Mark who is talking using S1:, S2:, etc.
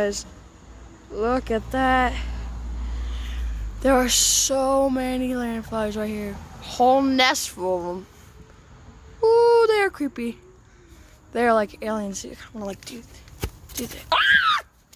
S1: Guys, look at that. There are so many lanternflies right here. Whole nest full of them. Ooh, they are creepy. They're like aliens. I want to like do that.